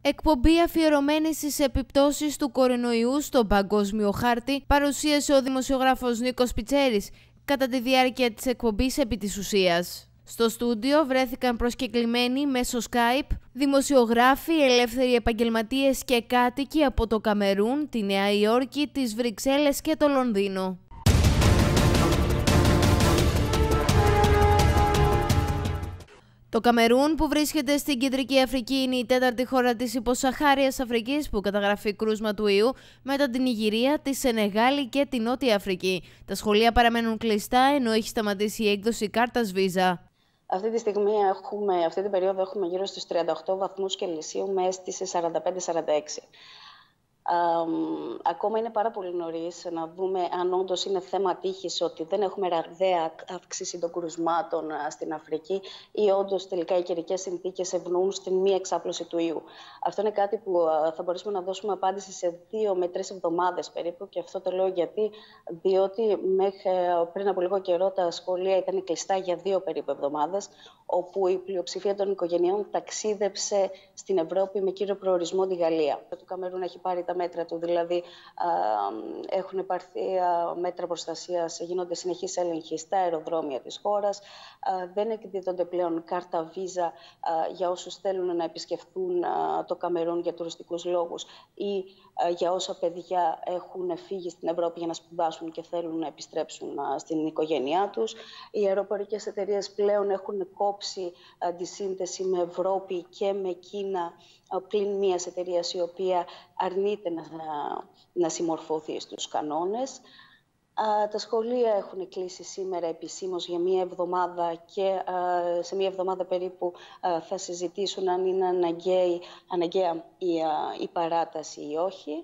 Εκπομπή αφιερωμένη στις επιπτώσεις του κορονοϊού στον παγκόσμιο χάρτη παρουσίασε ο δημοσιογράφος Νίκος Πιτσέρης κατά τη διάρκεια της εκπομπής «Επί της ουσίας». Στο στούντιο βρέθηκαν προσκεκλημένοι μέσω Skype δημοσιογράφοι, ελεύθεροι επαγγελματίες και κάτοικοι από το Καμερούν, τη Νέα Υόρκη, τις Βρυξέλλες και το Λονδίνο. Το Καμερούν, που βρίσκεται στην Κεντρική Αφρική, είναι η τέταρτη χώρα της υποσαχάριας Αφρικής που καταγραφεί κρούσμα του ιού μετά την Νιγηρία, τη Σενεγάλη και τη Νότια Αφρική. Τα σχολεία παραμένουν κλειστά ενώ έχει σταματήσει η έκδοση κάρτας Visa. Αυτή τη στιγμή αυτή την περίοδο έχουμε γύρω στους 38 βαθμούς Κελσίου με αίσθηση 45-46. Ακόμα είναι πάρα πολύ νωρίς να δούμε αν όντως είναι θέμα τύχης ότι δεν έχουμε ραγδαία αύξηση των κρουσμάτων στην Αφρική ή όντως τελικά οι καιρικές συνθήκες ευνοούν στην μη εξάπλωση του ιού. Αυτό είναι κάτι που θα μπορέσουμε να δώσουμε απάντηση σε 2 με 3 εβδομάδες περίπου, και αυτό το λέω διότι μέχρι πριν από λίγο καιρό τα σχολεία ήταν κλειστά για 2 περίπου εβδομάδες, όπου η πλειοψηφία των οικογενειών ταξίδεψε στην Ευρώπη με κύριο προορισμό τη Γαλλία. Το Καμερούν έχει πάρει τα μέτρα του, δηλαδή έχουν υπάρξει μέτρα προστασίας, γίνονται συνεχείς έλεγχοι στα αεροδρόμια της χώρας, δεν εκδίδονται πλέον κάρτα Visa για όσους θέλουν να επισκεφθούν το Καμερούν για τουριστικούς λόγους ή για όσα παιδιά έχουν φύγει στην Ευρώπη για να σπουδάσουν και θέλουν να επιστρέψουν στην οικογένειά τους. Οι αεροπορικές εταιρείες πλέον έχουν κόψει τη σύνδεση με Ευρώπη και με Κίνα, πλην μιας εταιρείας η οποία αρνείται να συμμορφωθεί στους κανόνες. Τα σχολεία έχουν κλείσει σήμερα επισήμως για 1 εβδομάδα και σε 1 εβδομάδα περίπου θα συζητήσουν αν είναι αναγκαία η παράταση ή όχι.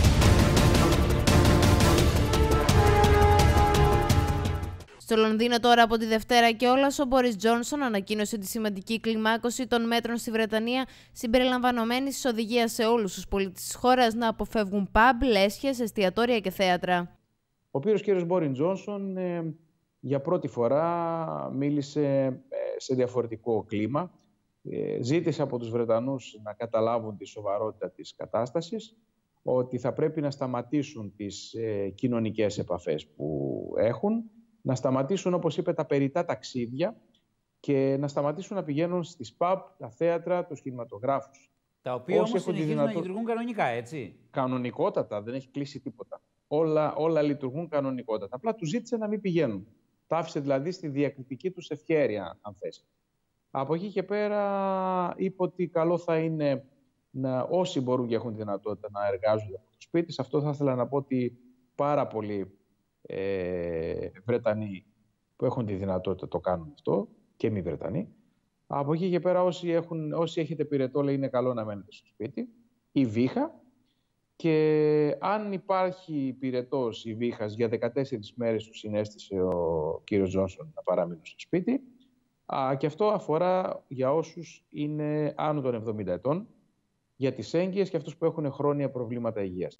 Στο Λονδίνο τώρα από τη Δευτέρα κιόλας, ο Μπόρις Τζόνσον ανακοίνωσε τη σημαντική κλιμάκωση των μέτρων στη Βρετανία, συμπεριλαμβανομένης της οδηγίας σε όλους τους πολίτες της χώρας να αποφεύγουν pub, λέσχες, εστιατόρια και θέατρα. Ο κύριος Μπόρις Τζόνσον για πρώτη φορά μίλησε σε διαφορετικό κλίμα. Ζήτησε από τους Βρετανούς να καταλάβουν τη σοβαρότητα της κατάστασης, ότι θα πρέπει να σταματήσουν τις κοινωνικές επαφές που έχουν, να σταματήσουν, όπως είπε, τα περιττά ταξίδια και να σταματήσουν να πηγαίνουν στις pub, τα θέατρα, τους κινηματογράφους. Τα οποία όμως συνεχίζουν να λειτουργούν κανονικά, έτσι. Κανονικότατα, δεν έχει κλείσει τίποτα. Όλα λειτουργούν κανονικότατα. Απλά τους ζήτησε να μην πηγαίνουν. Τα άφησε δηλαδή στη διακριτική τους ευχέρεια, αν θες. Από εκεί και πέρα είπε ότι καλό θα είναι όσοι μπορούν και έχουν τη δυνατότητα να εργάζονται από το σπίτι. Σε αυτό θα ήθελα να πω ότι πάρα πολλοί Βρετανοί που έχουν τη δυνατότητα το κάνουν αυτό, και μη Βρετανοί. Από εκεί και πέρα όσοι έχετε πυρετό, λέει, είναι καλό να μένετε στο σπίτι, ή βήχα, και αν υπάρχει πυρετός ή βήχας για 14 μέρες του συνέστησε ο κύριος Τζόνσον να παραμείνουν στο σπίτι, και αυτό αφορά για όσους είναι άνω των 70 ετών, για τις έγκυες και αυτούς που έχουν χρόνια προβλήματα υγείας.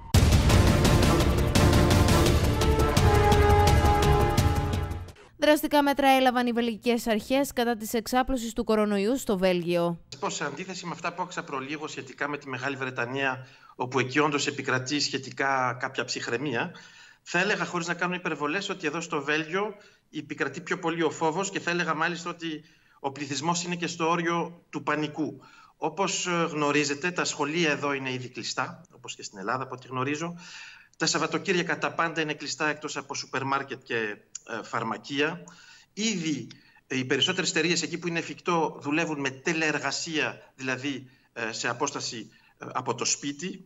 Δραστικά μέτρα έλαβαν οι βελγικές αρχές κατά της εξάπλωσης του κορονοϊού στο Βέλγιο. Σε αντίθεση με αυτά που άκουσα προλίγο σχετικά με τη Μεγάλη Βρετανία, όπου εκεί όντως επικρατεί σχετικά κάποια ψυχραιμία, θα έλεγα, χωρίς να κάνω υπερβολές, ότι εδώ στο Βέλγιο επικρατεί πιο πολύ ο φόβος, και θα έλεγα μάλιστα ότι ο πληθυσμός είναι και στο όριο του πανικού. Όπως γνωρίζετε, τα σχολεία εδώ είναι ήδη κλειστά, όπως και στην Ελλάδα, από ό,τι γνωρίζω. Τα Σαββατοκύριακα τα πάντα είναι κλειστά εκτός από σούπερ μάρκετ και φαρμακεία. Ήδη οι περισσότερες εταιρείες εκεί που είναι εφικτό δουλεύουν με τελεεργασία, δηλαδή σε απόσταση από το σπίτι.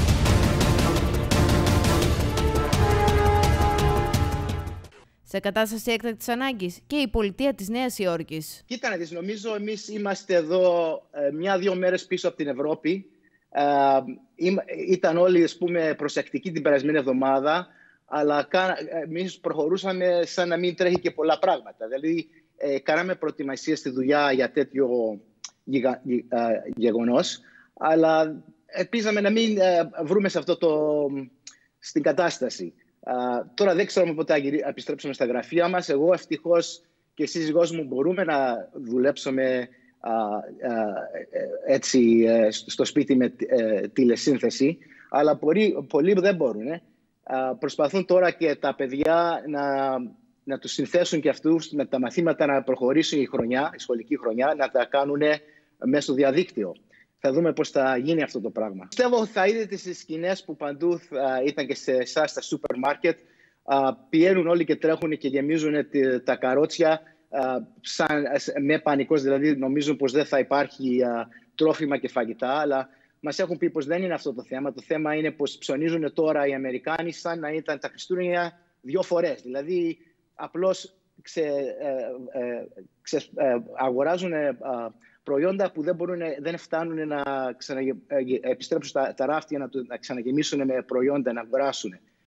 Σε κατάσταση έκτακτης ανάγκης και η πολιτεία της Νέας Υόρκης. Κοίτα να δεις, νομίζω εμείς είμαστε εδώ 1-2 μέρες πίσω από την Ευρώπη. Ήταν όλοι, ας πούμε, προσεκτικοί την περασμένη εβδομάδα, αλλά εμείς προχωρούσαμε σαν να μην τρέχει και πολλά πράγματα. Δηλαδή, κάναμε προετοιμασίες στη δουλειά για τέτοιο γεγονός, αλλά ελπίζαμε να μην βρούμε σε στην κατάσταση. Τώρα δεν ξέρουμε πότε θα επιστρέψουμε στα γραφεία μας. Εγώ ευτυχώς και η σύζυγός μου μπορούμε να δουλέψουμε έτσι, στο σπίτι με τηλεσύνθεση, αλλά πολλοί δεν μπορούν. Προσπαθούν τώρα και τα παιδιά να τους συνθέσουν και αυτούς με τα μαθήματα να προχωρήσουν η σχολική χρονιά, να τα κάνουν μέσα στο διαδίκτυο. Θα δούμε πώς θα γίνει αυτό το πράγμα. Πιστεύω θα είδατε τις σκηνές που παντού ήταν και σε εσάς στα σούπερ μάρκετ. Πηγαίνουν όλοι και τρέχουν και γεμίζουν τα καρότσια με πανικός, δηλαδή νομίζουν πως δεν θα υπάρχει τρόφιμα και φαγητά, αλλά μας έχουν πει πως δεν είναι αυτό το θέμα. Το θέμα είναι πως ψωνίζουν τώρα οι Αμερικάνοι σαν να ήταν τα Χριστούγεννα 2 φορές. Δηλαδή απλώς αγοράζουν προϊόντα που δεν φτάνουν να επιστρέψουν τα ράφτια, να ξαναγεμίσουν με προϊόντα, να αγοράσουν.